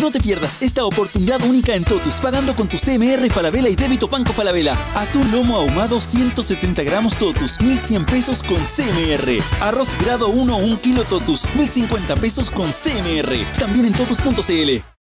No te pierdas esta oportunidad única en Totus, pagando con tu CMR Falabella y débito Banco Falabella. Atún lomo ahumado 170 gramos Totus, 1.100 pesos con CMR. Arroz grado 1 1 kilo Totus, 1.050 pesos con CMR. También en totus.cl.